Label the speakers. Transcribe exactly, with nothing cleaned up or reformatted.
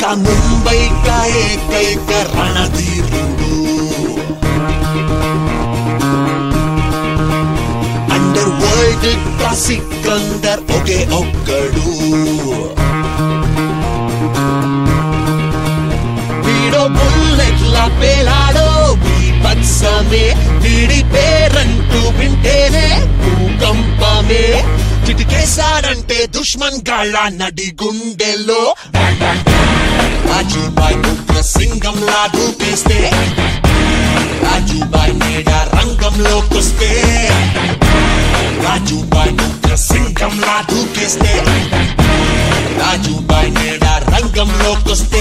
Speaker 1: ముంబై కా ఏకైక రణధీరుడు under world కా సికందర్ ఒకే ఒక్కడు వీడో బుల్లెట్ల పేలాడో బీభత్సమే వీడి పేరంటూ వింటేనే భూకంపమే చిటికేశాడంటే దుష్మన్ గాళ్ళ నడి గుండెల్లో రాజుబాయ్ ఉగ్ర సింగంలా దూకేస్తే రాజుబాయ్ నేడ రంగంలోకొస్తే రాజుబాయ్ ఉగ్ర సింగంలా దూకేస్తే రాజుబాయ్ నేడ రంగంలోకొస్తే